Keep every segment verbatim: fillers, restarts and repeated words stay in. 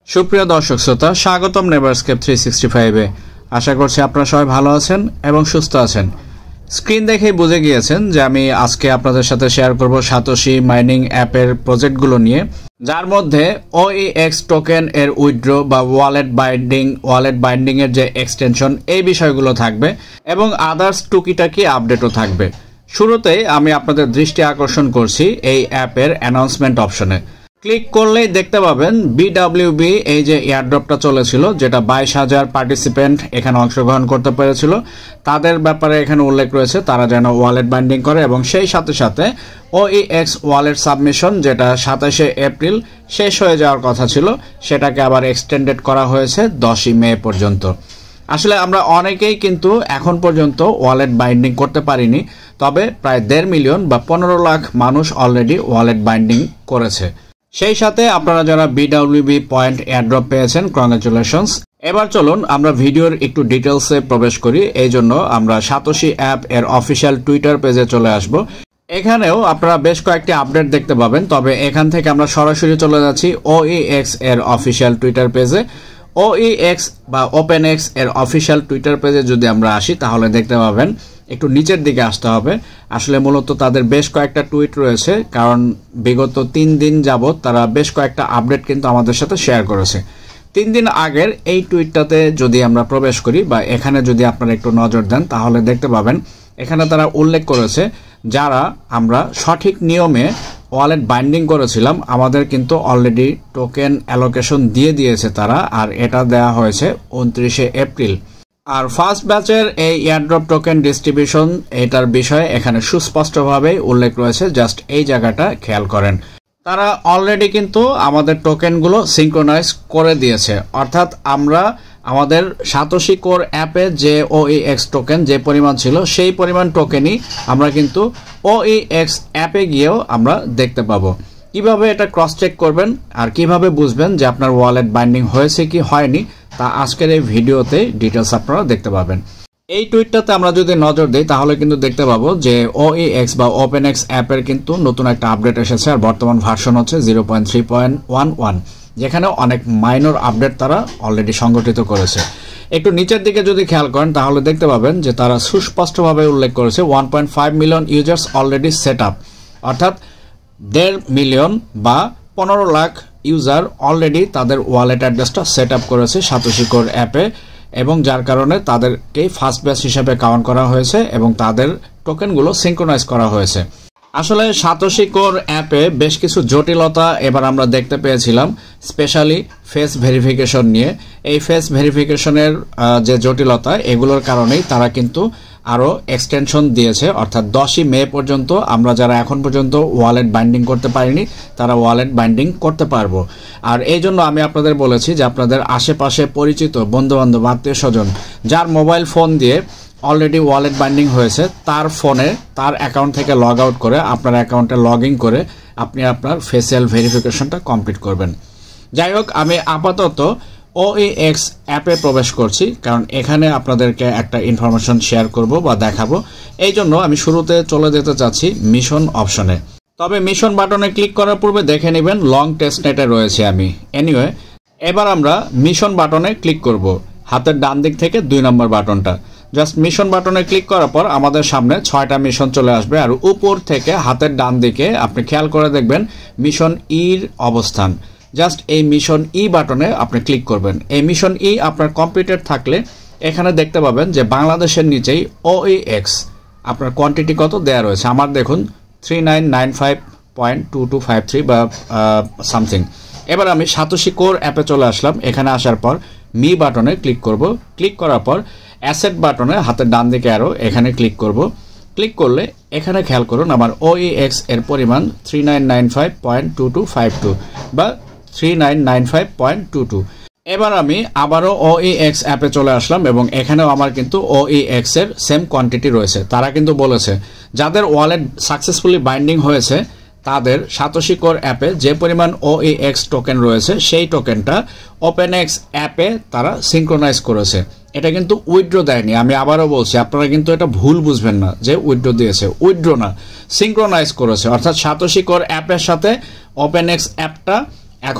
সুপ্রিয় দর্শক শ্রোতা, স্বাগতম নেভারস্কেপ থ্রি সিক্সটি ফাইভে। আশা করছি আপনারা সবাই ভালো আছেন এবং সুস্থ আছেন। স্ক্রিন দেখেই বুঝে গিয়েছেন যে আমি আজকে আপনাদের সাথে শেয়ার করব সাতোশি মাইনিং অ্যাপের প্রজেক্টগুলো নিয়ে, যার মধ্যে ওইএক্স টোকেন এর উইথড্র বা ওয়ালেট বাইন্ডিং ওয়ালেট বাইন্ডিং এর যে এক্সটেনশন, এই বিষয়গুলো থাকবে এবং আদার্স টুকিটাকি আপডেটও থাকবে। শুরুতেই আমি আপনাদের দৃষ্টি আকর্ষণ করছি এই অ্যাপের অ্যানাউন্সমেন্ট অপশনে। ক্লিক করলেই দেখতে পাবেন বিডব্লিউবি এই যে এয়ারড্রপটা চলেছিল, যেটা বাইশ হাজার পার্টিসিপেন্ট এখানে অংশগ্রহণ করতে পেরেছিল, তাদের ব্যাপারে এখানে উল্লেখ রয়েছে তারা যেন ওয়ালেট বাইন্ডিং করে, এবং সেই সাথে সাথে ওইএক্স ওয়ালেট সাবমিশন যেটা সাতাশে এপ্রিল শেষ হয়ে যাওয়ার কথা ছিল, সেটাকে আবার এক্সটেন্ডেড করা হয়েছে দশই মে পর্যন্ত। আসলে আমরা অনেকেই কিন্তু এখন পর্যন্ত ওয়ালেট বাইন্ডিং করতে পারিনি, তবে প্রায় দেড় মিলিয়ন বা পনেরো লাখ মানুষ অলরেডি ওয়ালেট বাইন্ডিং করেছে। সেই সাথে আপনারা যারা বিডব্লিউবি পয়েন্ট এয়ারড্রপ পেয়েছেন, কংগ্রাচুলেশনস। এবার চলুন আমরা ভিডিওর একটু ডিটেলসে প্রবেশ করি। এই জন্য আমরা সাতোশি অ্যাপ এর অফিসিয়াল টুইটার পেজে চলে আসব। এখানেও আপনারা বেশ কয়েকটি আপডেট দেখতে পাবেন, তবে এখান থেকে আমরা সরাসরি চলে যাচ্ছি ওইএক্স এর অফিসিয়াল টুইটার পেজে। ওইএক্স বা ওপেনএক্স এর অফিসিয়াল টুইটার পেজে যদি আমরা আসি, তাহলে দেখতে পাবেন একটু নিচের দিকে আসতে হবে। আসলে মূলত তাদের বেশ কয়েকটা টুইট রয়েছে, কারণ বিগত তিন দিন যাবৎ তারা বেশ কয়েকটা আপডেট কিন্তু আমাদের সাথে শেয়ার করেছে। তিন দিন আগের এই টুইটটাতে যদি আমরা প্রবেশ করি বা এখানে যদি আপনারা একটু নজর দেন, তাহলে দেখতে পাবেন এখানে তারা উল্লেখ করেছে যারা আমরা সঠিক নিয়মে ওয়ালেট বাইন্ডিং করেছিলাম, আমাদের কিন্তু অলরেডি টোকেন অ্যালোকেশন দিয়ে দিয়েছে তারা, আর এটা দেয়া হয়েছে উনত্রিশে এপ্রিল। আর ফার্স্ট ব্যাচের এই এয়ারড্রপ টোকেন ডিস্ট্রিবিউশন, এটার বিষয়ে এখানে সুস্পষ্টভাবে উল্লেখ রয়েছে। জাস্ট এই জায়গাটা খেয়াল করেন, তারা অলরেডি কিন্তু আমাদের টোকেনগুলো সিঙ্ক্রোনাইজ করে দিয়েছে। অর্থাৎ আমরা আমাদের সাতোশি কোর অ্যাপে যে ওইএক্স টোকেন যে পরিমাণ ছিল, সেই পরিমাণ টোকেনই আমরা কিন্তু ওইএক্স অ্যাপে গিয়েও আমরা দেখতে পাবো। কিভাবে এটা ক্রস চেক করবেন আর কিভাবে বুঝবেন যে আপনার ওয়ালেট বাইন্ডিং হয়েছে কি হয়নি, তা আজকের এই ভিডিওতে ডিটেলস আপনারা দেখতে পাবেন। এই টুইটটাতে আমরা যদি নজর দিই, তাহলে কিন্তু দেখতে পাবো যে ওইএক্স বা ওপেনএক্স অ্যাপের কিন্তু নতুন একটা আপডেট এসেছে, আর বর্তমান ভার্সন হচ্ছে zero point three point one one, যেখানে অনেক মাইনর আপডেট তারা অলরেডি সংগঠিত করেছে। একটু নিচের দিকে যদি খেয়াল করেন, তাহলে দেখতে পাবেন যে তারা সুস্পষ্টভাবে উল্লেখ করেছে one point five million users already set up, অর্থাৎ দেড় মিলিয়ন বা পনেরো লাখ ইউজার অলরেডি তাদের ওয়ালেট অ্যাড্রেসটা সেট আপ করেছে সাতোশি কোর অ্যাপে, এবং যার কারণে তাদেরকে ফার্স্ট ব্যাচ হিসেবে কাউন্ট করা হয়েছে এবং তাদের টোকেনগুলো সিঙ্ক্রোনাইজ করা হয়েছে। আসলে সাতোশি কোর অ্যাপে বেশ কিছু জটিলতা এবার আমরা দেখতে পেয়েছিলাম, স্পেশালি ফেস ভেরিফিকেশন নিয়ে। এই ফেস ভেরিফিকেশনের যে জটিলতা, এগুলোর কারণেই তারা কিন্তু আরও এক্সটেনশন দিয়েছে, অর্থাৎ দশই মে পর্যন্ত আমরা যারা এখন পর্যন্ত ওয়ালেট বাইন্ডিং করতে পারিনি, তারা ওয়ালেট বাইন্ডিং করতে পারবো। আর এই জন্য আমি আপনাদের বলেছি যে আপনাদের আশেপাশে পরিচিত বন্ধুবান্ধব আত্মীয় স্বজন যার মোবাইল ফোন দিয়ে অলরেডি ওয়ালেট বাইন্ডিং হয়েছে, তার ফোনে তার অ্যাকাউন্ট থেকে লগ আউট করে আপনার অ্যাকাউন্টে লগ ইন করে আপনি আপনার ফেসিয়াল ভেরিফিকেশনটা কমপ্লিট করবেন। যাই হোক, আমি আপাতত ওইএক্স অ্যাপে প্রবেশ করছি, কারণ এখানে আপনাদেরকে একটা ইনফরমেশন শেয়ার করব বা দেখাবো। এই জন্য আমি শুরুতে চলে যেতে চাচ্ছি মিশন অপশনে। তবে মিশন বাটনে ক্লিক করার পূর্বে দেখে নেবেন লং টেস্টনেটে রয়েছে আমি। এনিওয়ে, এবার আমরা মিশন বাটনে ক্লিক করব, হাতের ডান দিক থেকে দুই নম্বর বাটনটা। জাস্ট মিশন বাটনে ক্লিক করার পর আমাদের সামনে ছয়টা মিশন চলে আসবে, আর উপর থেকে হাতের ডান দিকে আপনি খেয়াল করে দেখবেন মিশন ইর অবস্থান। জাস্ট এই মিশন ই বাটনে আপনি ক্লিক করবেন। এই মিশন ই আপনার কমপ্লিটেড থাকলে এখানে দেখতে পাবেন যে বাংলাদেশের নিচেই ওইএক্স আপনার কোয়ান্টিটি কত দেয়া রয়েছে। আমার দেখুন three nine nine five point two two five three বা সামথিং। এবার আমি সাতোশি কোর অ্যাপে চলে আসলাম। এখানে আসার পর মি বাটনে ক্লিক করব। ক্লিক করার পর অ্যাসেট বাটনে হাতের ডান দিকে আরও এখানে ক্লিক করব। ক্লিক করলে এখানে খেয়াল করুন আমার ওইএক্স এর পরিমাণ three nine nine five point two two five two বা three nine nine five point two two. এবার আমি আবারও ওইএক্স অ্যাপে চলে আসলাম এবং এখানেও আমার কিন্তু ওইএক্স এর সেম কোয়ান্টিটি রয়েছে। তারা কিন্তু বলেছে যাদের ওয়ালেট সাকসেসফুলি বাইন্ডিং হয়েছে তাদের সাতোশি কোর অ্যাপে যে পরিমাণ ওইএক্স টোকেন রয়েছে, সেই টোকেনটা ওপেনএক্স অ্যাপে তারা সিঙ্ক্রোনাইজ করেছে। এটা কিন্তু উইথড্র দেয়নি। আমি আবারও বলছি, আপনারা কিন্তু এটা ভুল বুঝবেন না যে উইথড্র দিয়েছে। উইথড্র না, সিঙ্ক্রোনাইজ করেছে। অর্থাৎ সাতোশি কোর অ্যাপের সাথে ওপেনএক্স অ্যাপটা এখন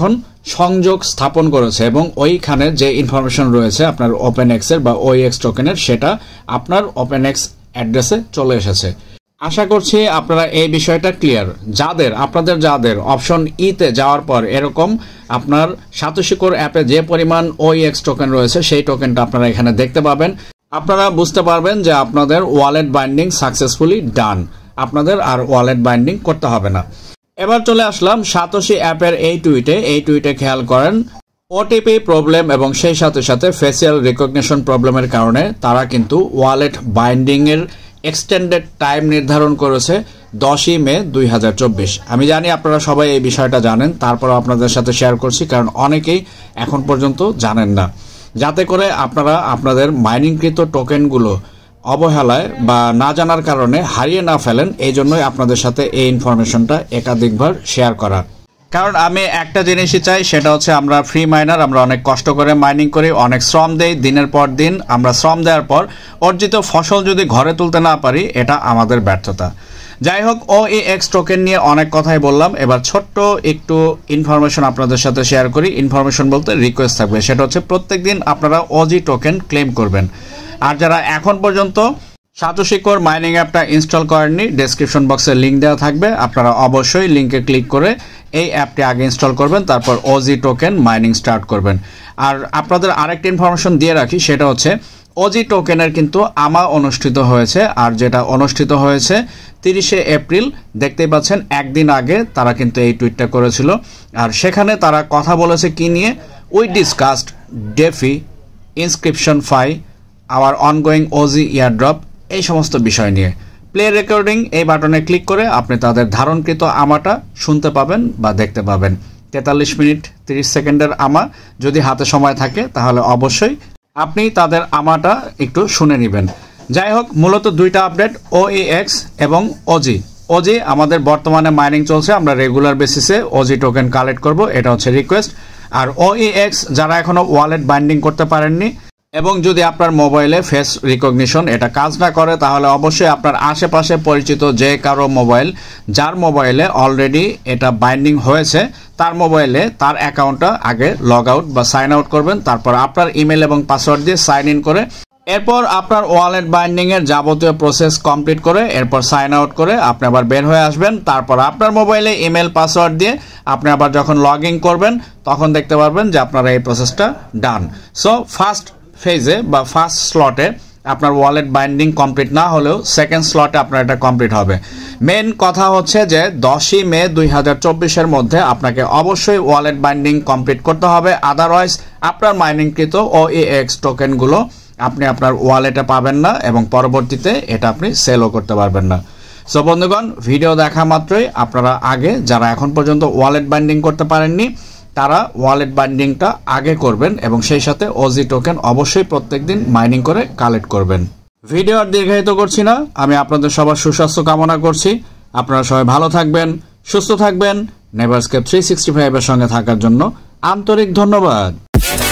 সংযোগ স্থাপন করেছে এবং ওইখানে যে ইনফরমেশন রয়েছে আপনার ওপেনএক্স এর বা ওইএক্স টোকেনের সেটা আপনার ওপেনএক্স অ্যাড্রেসে চলে এসেছে। আশা করছি আপনারা এই বিষয়টা ক্লিয়ার। যাদের আপনাদের যাদের অপশন ইতে যাওয়ার পর এরকম আপনার সাতোশি কোর অ্যাপে যে পরিমাণ ওইএক্স টোকেন রয়েছে সেই টোকেনটা আপনারা এখানে দেখতে পাবেন। আপনারা বুঝতে পারবেন যে আপনাদের ওয়ালেট বাইন্ডিং সাকসেসফুলি ডান, আপনাদের আর ওয়ালেট বাইন্ডিং করতে হবে না। এবার চলে আসলাম সাতোশি অ্যাপের এই টুইটে। এই টুইটে খেয়াল করেন ওটিপি প্রবলেম এবং সেই সাথে সাথে ফেসিয়াল রিকগনিশন প্রবলেমের কারণে তারা কিন্তু ওয়ালেট বাইন্ডিং এর এক্সটেন্ডেড টাইম নির্ধারণ করেছে দশই মে দুই হাজার চব্বিশ। আমি জানি আপনারা সবাই এই বিষয়টা জানেন, তারপর আপনাদের সাথে শেয়ার করছি কারণ অনেকেই এখন পর্যন্ত জানেন না, যাতে করে আপনারা আপনাদের মাইনিংকৃত টোকেনগুলো অবহেলায় বা না জানার কারণে হারিয়ে না ফেলেন। এই জন্যই আপনাদের সাথে এই ইনফরমেশনটা একাধিকবার শেয়ার করা। কারণ আমি একটা জিনিসই চাই, সেটা হচ্ছে আমরা ফ্রি মাইনার, আমরা অনেক কষ্ট করে মাইনিং করি, অনেক শ্রম দেই, দিনের পর দিন আমরা শ্রম দেওয়ার পর অর্জিত ফসল যদি ঘরে তুলতে না পারি এটা আমাদের ব্যর্থতা। যাই হোক, ওইএক্স টোকেন নিয়ে অনেক কথাই বললাম, এবার ছোট্ট একটু ইনফরমেশন আপনাদের সাথে শেয়ার করি। ইনফরমেশন বলতে রিকোয়েস্ট থাকবে, সেটা হচ্ছে প্রত্যেক দিন আপনারা ওজি টোকেন ক্লেম করবেন। আর যারা এখন পর্যন্ত সাতোশি কোর মাইনিং অ্যাপটা ইনস্টল করেননি, ডেসক্রিপশন বক্সে লিঙ্ক দেওয়া থাকবে, আপনারা অবশ্যই লিঙ্কে ক্লিক করে এই অ্যাপটি আগে ইনস্টল করবেন, তারপর ওজি টোকেন মাইনিং স্টার্ট করবেন। আর আপনাদের আরেকটা ইনফরমেশন দিয়ে রাখি, সেটা হচ্ছে ওজি টোকেনের কিন্তু আমা অনুষ্ঠিত হয়েছে, আর যেটা অনুষ্ঠিত হয়েছে তিরিশে এপ্রিল, দেখতেই পাচ্ছেন একদিন আগে তারা কিন্তু এই টুইটটা করেছিল। আর সেখানে তারা কথা বলেছে কি নিয়ে, we discussed DeFi inscription fi our ongoing OG airdrop, এই সমস্ত বিষয় নিয়ে। প্লে রেকর্ডিং এই বাটনে ক্লিক করে আপনি তাদের ধারণকৃত আমাটা শুনতে পাবেন বা দেখতে পাবেন। তেতাল্লিশ মিনিট তিরিশ সেকেন্ডের আমা, যদি হাতে সময় থাকে তাহলে অবশ্যই আপনি তাদের আমাটা একটু শুনে নেবেন। যাই হোক, মূলত দুইটা আপডেট, ওইএক্স এবং ওজি। ওজি আমাদের বর্তমানে মাইনিং চলছে, আমরা রেগুলার বেসিসে ওজি টোকেন কালেক্ট করব, এটা হচ্ছে রিকোয়েস্ট। আর ওইএক্স যারা এখনো ওয়ালেট বাইন্ডিং করতে পারেননি এবং যদি আপনার মোবাইলে ফেস রিকগনিশন এটা কাজ না করে, তাহলে অবশ্যই আপনার আশেপাশে পরিচিত যে কারো মোবাইল, যার মোবাইলে অলরেডি এটা বাইন্ডিং হয়েছে, তার মোবাইলে তার অ্যাকাউন্টটা আগে লগ আউট বা সাইন আউট করবেন, তারপর আপনার ইমেল এবং পাসওয়ার্ড দিয়ে সাইন ইন করে এরপর আপনার ওয়ালেট বাইন্ডিং এর যাবতীয় প্রসেস কমপ্লিট করে এরপর সাইন আউট করে আপনি আবার বের হয়ে আসবেন। তারপর আপনার মোবাইলে ইমেল পাসওয়ার্ড দিয়ে আপনি আবার যখন লগ ইন করবেন তখন দেখতে পারবেন যে আপনার এই প্রসেসটা ডান। সো ফার্স্ট ফেজে বা ফার্স্ট স্লটে আপনার ওয়ালেট বাইন্ডিং কমপ্লিট না হলেও সেকেন্ড স্লটে আপনার এটা কমপ্লিট হবে। মেন কথা হচ্ছে যে দশই মে দুই হাজার চব্বিশের মধ্যে আপনাকে অবশ্যই ওয়ালেট বাইন্ডিং কমপ্লিট করতে হবে, আদারওয়াইজ আপনার মাইনিংকৃত ওইএক্স টোকেনগুলো আপনি আপনার ওয়ালেটে পাবেন না এবং পরবর্তীতে এটা আপনি সেলও করতে পারবেন না। সো বন্ধুগণ, ভিডিও দেখা মাত্রই আপনারা আগে যারা এখন পর্যন্ত ওয়ালেট বাইন্ডিং করতে পারেননি তারা ওয়ালেট বাইন্ডিংটা আগে করবেন এবং সেই সাথে ওজি টোকেন অবশ্যই প্রত্যেকদিন মাইনিং করে কালেক্ট করবেন। ভিডিও আর দীর্ঘায়িত করছি না, আমি আপনাদের সবার সুস্বাস্থ্য কামনা করছি। আপনারা সবাই ভালো থাকবেন, সুস্থ থাকবেন। নেভারস্কেপ থ্রি সিক্সটি ফাইভ এর সঙ্গে থাকার জন্য আন্তরিক ধন্যবাদ।